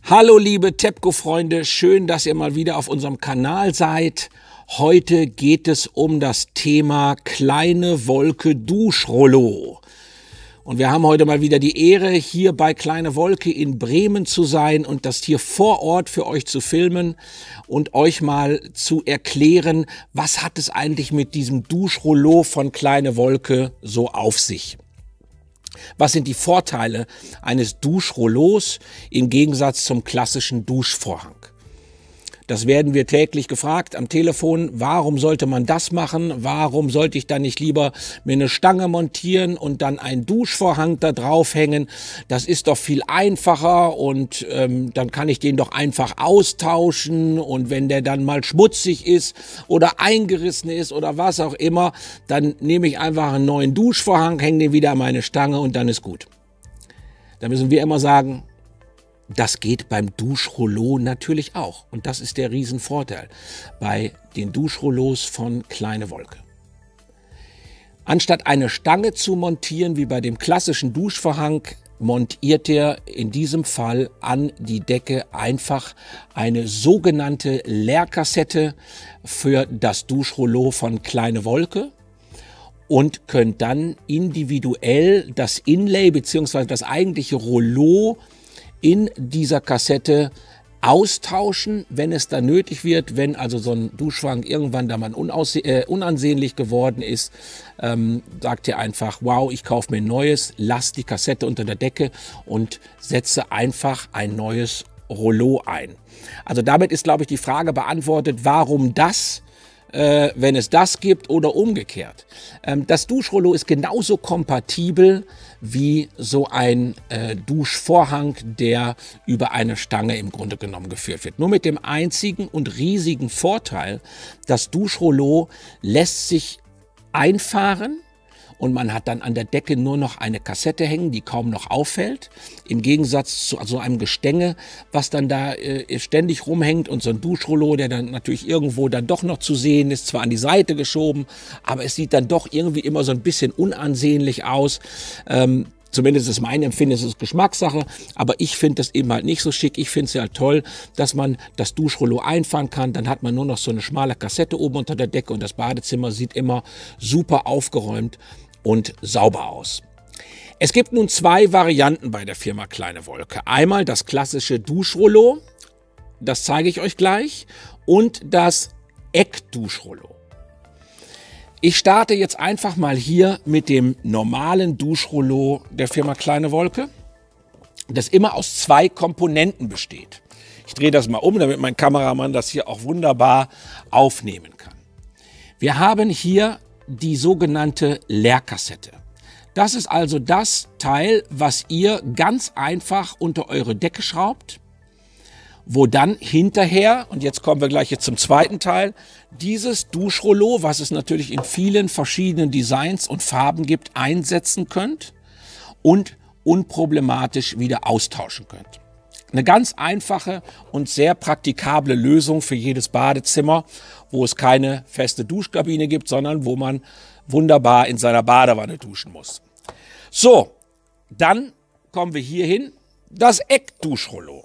Hallo liebe TEPCO-Freunde, schön, dass ihr mal wieder auf unserem Kanal seid. Heute geht es um das Thema Kleine Wolke Duschrollo. Und wir haben heute mal wieder die Ehre, hier bei Kleine Wolke in Bremen zu sein und das hier vor Ort für euch zu filmen und euch mal zu erklären, was hat es eigentlich mit diesem Duschrollo von Kleine Wolke so auf sich. Was sind die Vorteile eines Duschrollos im Gegensatz zum klassischen Duschvorhang? Das werden wir täglich gefragt am Telefon. Warum sollte man das machen? Warum sollte ich dann nicht lieber mir eine Stange montieren und dann einen Duschvorhang da drauf hängen? Das ist doch viel einfacher und dann kann ich den doch einfach austauschen. Und wenn der dann mal schmutzig ist oder eingerissen ist oder was auch immer, dann nehme ich einfach einen neuen Duschvorhang, hänge den wieder an meine Stange und dann ist gut. Da müssen wir immer sagen, das geht beim Duschrollo natürlich auch. Und das ist der Riesenvorteil bei den Duschrollos von Kleine Wolke. Anstatt eine Stange zu montieren, wie bei dem klassischen Duschvorhang, montiert ihr in diesem Fall an die Decke einfach eine sogenannte Leerkassette für das Duschrollo von Kleine Wolke und könnt dann individuell das Inlay bzw. das eigentliche Rollo in dieser Kassette austauschen, wenn es dann nötig wird, wenn also so ein Duschvorhang irgendwann da mal unansehnlich geworden ist, sagt ihr einfach, wow, ich kaufe mir ein neues, lasst die Kassette unter der Decke und setze einfach ein neues Rollo ein. Also damit ist, glaube ich, die Frage beantwortet, warum das, wenn es das gibt oder umgekehrt. Das Duschrollo ist genauso kompatibel wie so ein Duschvorhang, der über eine Stange im Grunde genommen geführt wird. Nur mit dem einzigen und riesigen Vorteil, das Duschrollo lässt sich einfahren und man hat dann an der Decke nur noch eine Kassette hängen, die kaum noch auffällt. Im Gegensatz zu so einem Gestänge, was dann da ständig rumhängt und so ein Duschrollo, der dann natürlich irgendwo dann doch noch zu sehen ist, zwar an die Seite geschoben, aber es sieht dann doch irgendwie immer so ein bisschen unansehnlich aus. Zumindest ist mein Empfinden, es ist Geschmackssache, aber ich finde das eben halt nicht so schick. Ich finde es ja halt toll, dass man das Duschrollo einfahren kann. Dann hat man nur noch so eine schmale Kassette oben unter der Decke und das Badezimmer sieht immer super aufgeräumt und sauber aus. Es gibt nun zwei Varianten bei der Firma Kleine Wolke. Einmal das klassische Duschrollo, das zeige ich euch gleich, und das Eckduschrollo. Ich starte jetzt einfach mal hier mit dem normalen Duschrollo der Firma Kleine Wolke, das immer aus zwei Komponenten besteht. Ich drehe das mal um, damit mein Kameramann das hier auch wunderbar aufnehmen kann. Wir haben hier die sogenannte Leerkassette. Das ist also das Teil, was ihr ganz einfach unter eure Decke schraubt, wo dann hinterher, und jetzt kommen wir gleich jetzt zum zweiten Teil, dieses Duschrollo, was es natürlich in vielen verschiedenen Designs und Farben gibt, einsetzen könnt und unproblematisch wieder austauschen könnt. Eine ganz einfache und sehr praktikable Lösung für jedes Badezimmer, wo es keine feste Duschkabine gibt, sondern wo man wunderbar in seiner Badewanne duschen muss. So, dann kommen wir hier hin, das Eckduschrollo.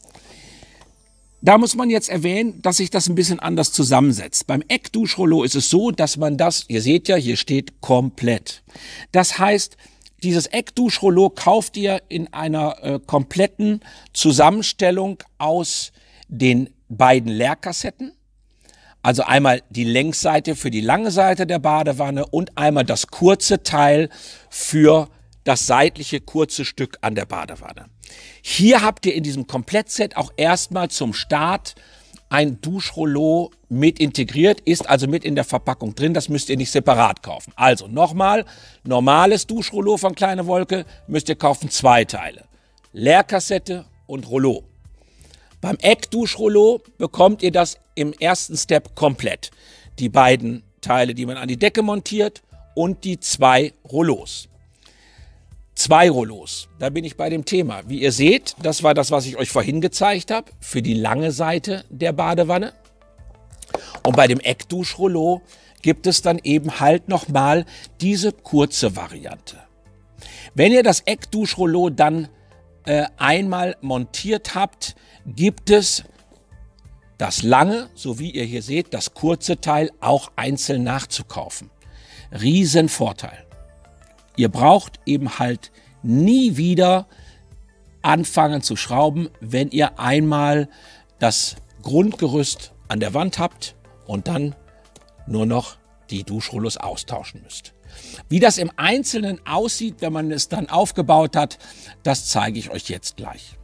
Da muss man jetzt erwähnen, dass sich das ein bisschen anders zusammensetzt. Beim Eckduschrollo ist es so, dass man das, ihr seht ja, hier steht komplett. Das heißt, dieses Eckduschrollo kauft ihr in einer kompletten Zusammenstellung aus den beiden Leerkassetten. Also einmal die Längsseite für die lange Seite der Badewanne und einmal das kurze Teil für das seitliche kurze Stück an der Badewanne. Hier habt ihr in diesem Komplettset auch erstmal zum Start ein Duschrollo mit integriert, ist also mit in der Verpackung drin, das müsst ihr nicht separat kaufen. Also nochmal, normales Duschrollo von Kleine Wolke müsst ihr kaufen, zwei Teile. Leerkassette und Rollo. Beim Eckduschrollo bekommt ihr das im ersten Step komplett. Die beiden Teile, die man an die Decke montiert und die zwei Rollos. Zwei Rollos, da bin ich bei dem Thema. Wie ihr seht, das war das, was ich euch vorhin gezeigt habe, für die lange Seite der Badewanne. Und bei dem Eckduschrollo gibt es dann eben halt nochmal diese kurze Variante. Wenn ihr das Eckduschrollo dann einmal montiert habt, gibt es das lange, so wie ihr hier seht, das kurze Teil auch einzeln nachzukaufen. Riesenvorteil. Ihr braucht eben halt nie wieder anfangen zu schrauben, wenn ihr einmal das Grundgerüst an der Wand habt und dann nur noch die Duschrollos austauschen müsst. Wie das im Einzelnen aussieht, wenn man es dann aufgebaut hat, das zeige ich euch jetzt gleich.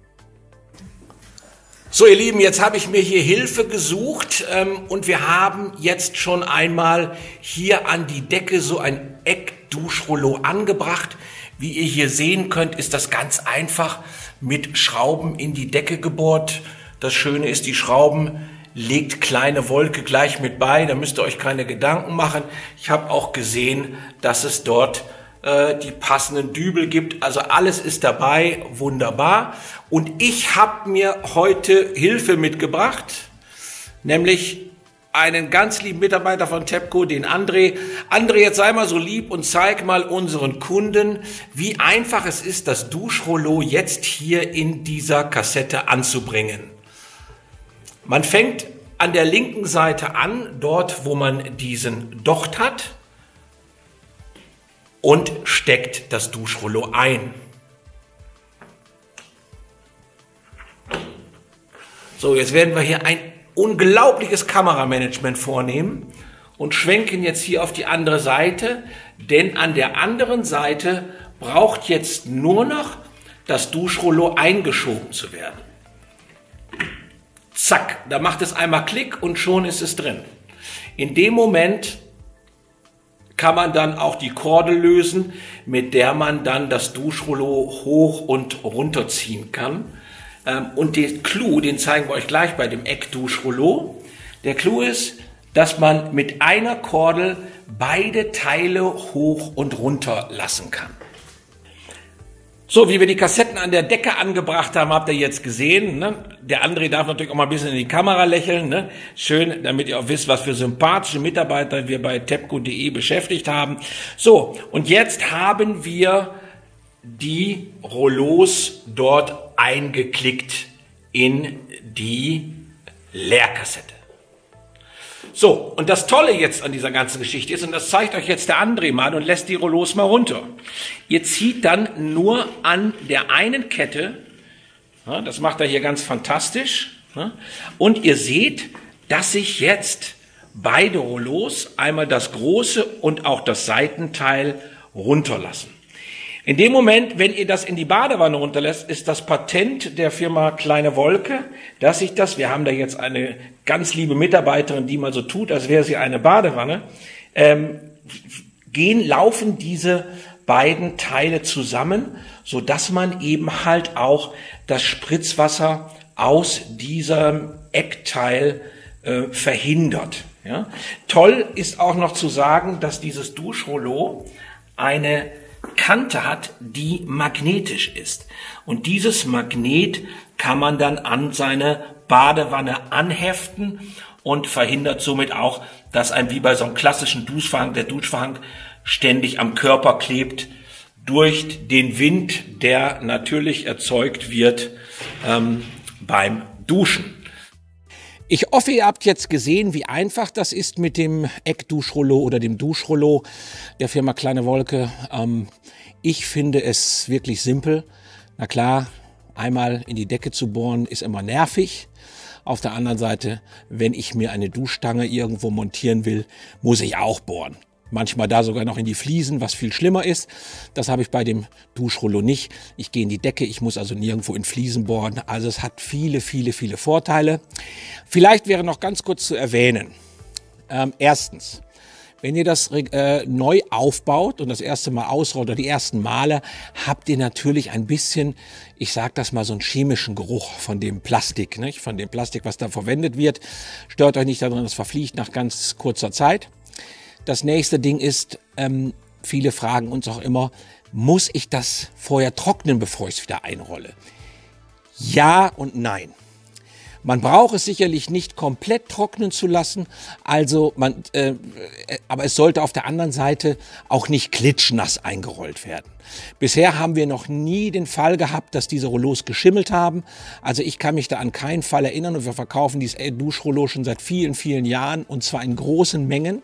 So ihr Lieben, jetzt habe ich mir hier Hilfe gesucht und wir haben jetzt schon einmal hier an die Decke so ein Eckduschrollo angebracht. Wie ihr hier sehen könnt, ist das ganz einfach mit Schrauben in die Decke gebohrt. Das Schöne ist, die Schrauben legt kleine Wolke gleich mit bei, da müsst ihr euch keine Gedanken machen. Ich habe auch gesehen, dass es dort die passenden Dübel gibt. Also alles ist dabei, wunderbar. Und ich habe mir heute Hilfe mitgebracht, nämlich einen ganz lieben Mitarbeiter von TEPCO, den André. André, jetzt sei mal so lieb und zeig mal unseren Kunden, wie einfach es ist, das Duschrollo jetzt hier in dieser Kassette anzubringen. Man fängt an der linken Seite an, dort wo man diesen Docht hat, und steckt das Duschrollo ein. So, jetzt werden wir hier ein unglaubliches Kameramanagement vornehmen und schwenken jetzt hier auf die andere Seite, denn an der anderen Seite braucht jetzt nur noch das Duschrollo eingeschoben zu werden. Zack, da macht es einmal Klick und schon ist es drin. In dem Moment kann man dann auch die Kordel lösen, mit der man dann das Duschrollo hoch und runter ziehen kann. Und den Clou, den zeigen wir euch gleich bei dem Eckduschrollo. Der Clou ist, dass man mit einer Kordel beide Teile hoch und runter lassen kann. So, wie wir die Kassetten an der Decke angebracht haben, habt ihr jetzt gesehen. Ne? Der André darf natürlich auch mal ein bisschen in die Kamera lächeln. Ne? Schön, damit ihr auch wisst, was für sympathische Mitarbeiter wir bei tepco.de beschäftigt haben. So, und jetzt haben wir die Rollos dort eingeklickt in die Leerkassette. So, und das Tolle jetzt an dieser ganzen Geschichte ist, und das zeigt euch jetzt der André mal und lässt die Rollos mal runter. Ihr zieht dann nur an der einen Kette, ja, das macht er hier ganz fantastisch, ja, und ihr seht, dass sich jetzt beide Rollos, einmal das große und auch das Seitenteil, runterlassen. In dem Moment, wenn ihr das in die Badewanne runterlässt, ist das Patent der Firma Kleine Wolke, dass sich das, wir haben da jetzt eine ganz liebe Mitarbeiterin, die mal so tut, als wäre sie eine Badewanne, laufen diese beiden Teile zusammen, so dass man eben halt auch das Spritzwasser aus diesem Eckteil verhindert. Ja? Toll ist auch noch zu sagen, dass dieses Duschrollo eine Kante hat, die magnetisch ist. Und dieses Magnet kann man dann an seine Badewanne anheften und verhindert somit auch, dass einem wie bei so einem klassischen Duschvorhang der Duschvorhang ständig am Körper klebt durch den Wind, der natürlich erzeugt wird beim Duschen. Ich hoffe, ihr habt jetzt gesehen, wie einfach das ist mit dem Eckduschrollo oder dem Duschrollo der Firma Kleine Wolke. Ich finde es wirklich simpel. Na klar, einmal in die Decke zu bohren ist immer nervig. Auf der anderen Seite, wenn ich mir eine Duschstange irgendwo montieren will, muss ich auch bohren. Manchmal da sogar noch in die Fliesen, was viel schlimmer ist. Das habe ich bei dem Duschrollo nicht. Ich gehe in die Decke, ich muss also nirgendwo in Fliesen bohren. Also es hat viele, viele, viele Vorteile. Vielleicht wäre noch ganz kurz zu erwähnen. Erstens, wenn ihr das neu aufbaut und das erste Mal ausrollt oder die ersten Male, habt ihr natürlich ein bisschen, ich sage das mal, so einen chemischen Geruch von dem Plastik, nicht? Von dem Plastik, was da verwendet wird. Stört euch nicht daran, das verfliegt nach ganz kurzer Zeit. Das nächste Ding ist, viele fragen uns auch immer, muss ich das vorher trocknen, bevor ich es wieder einrolle? Ja und nein. Man braucht es sicherlich nicht komplett trocknen zu lassen, aber es sollte auf der anderen Seite auch nicht klitschnass eingerollt werden. Bisher haben wir noch nie den Fall gehabt, dass diese Rollos geschimmelt haben. Also ich kann mich da an keinen Fall erinnern und wir verkaufen dieses Duschrollo schon seit vielen, vielen Jahren und zwar in großen Mengen.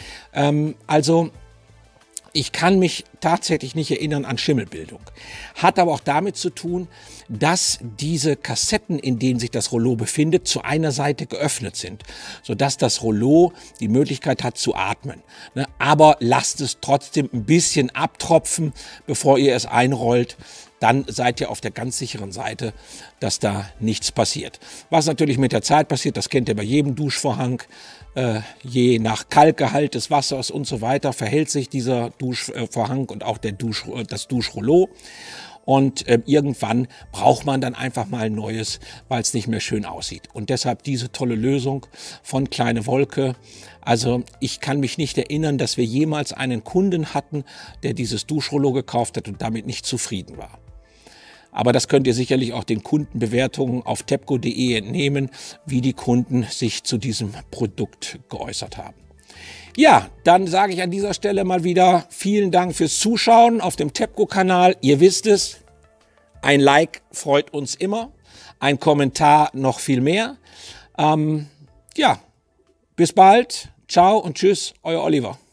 Ich kann mich tatsächlich nicht erinnern an Schimmelbildung. Hat aber auch damit zu tun, dass diese Kassetten, in denen sich das Rollo befindet, zu einer Seite geöffnet sind, sodass das Rollo die Möglichkeit hat zu atmen. Aber lasst es trotzdem ein bisschen abtropfen, bevor ihr es einrollt. Dann seid ihr auf der ganz sicheren Seite, dass da nichts passiert. Was natürlich mit der Zeit passiert, das kennt ihr bei jedem Duschvorhang. Je nach Kalkgehalt des Wassers und so weiter verhält sich dieser Duschvorhang und auch das Duschrollo. Und irgendwann braucht man dann einfach mal ein neues, weil es nicht mehr schön aussieht. Und deshalb diese tolle Lösung von Kleine Wolke. Also ich kann mich nicht erinnern, dass wir jemals einen Kunden hatten, der dieses Duschrollo gekauft hat und damit nicht zufrieden war. Aber das könnt ihr sicherlich auch den Kundenbewertungen auf tepco.de entnehmen, wie die Kunden sich zu diesem Produkt geäußert haben. Ja, dann sage ich an dieser Stelle mal wieder vielen Dank fürs Zuschauen auf dem Tepco-Kanal. Ihr wisst es, ein Like freut uns immer, ein Kommentar noch viel mehr. Ja, bis bald, ciao und tschüss, euer Oliver.